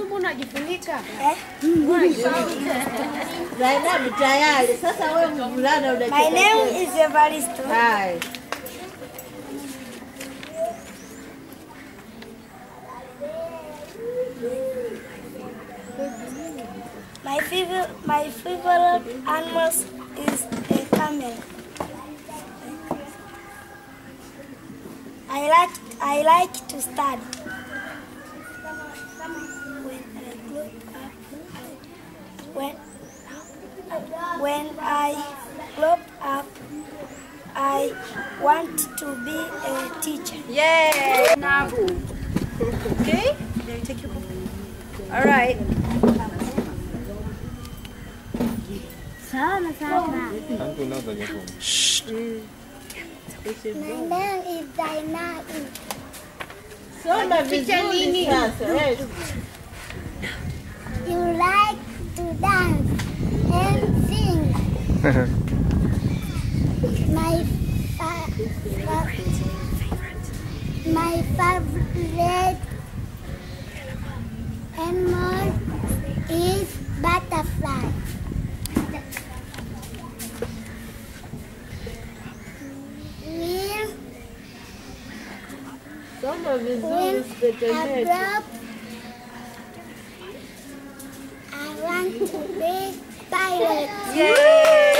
mbona unajifunika? Zainabu tayari. Sasa wewe mvulana unacheka. My name is Evaristo. Hi. My favorite animals is a camel. I like to study. When I grow up, I want to be a teacher. Yay! Nabu. Okay? Take your book. All right. Sana. My name is Zainabu. Soma vizuri sasa. You like to dance and sing. My favorite animal is butterfly. Soma vizuri sipetendeke. I want to be pilot. Yay!